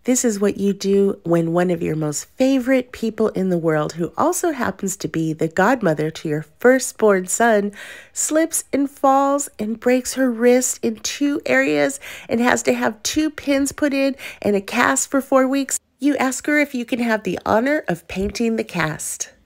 This is what you do when one of your most favorite people in the world, who also happens to be the godmother to your firstborn son, slips and falls and breaks her wrist in 2 areas and has to have 2 pins put in and a cast for 4 weeks. You ask her if you can have the honor of painting the cast.